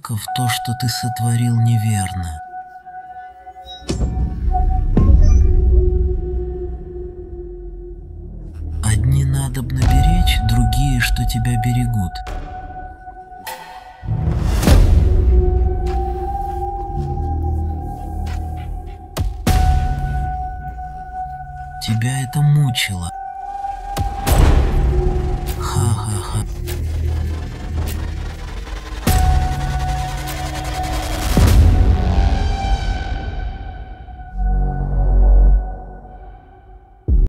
поступков то, что ты сотворил, неверно. Одни надобно беречь, другие, что тебя берегут. Тебя это мучило.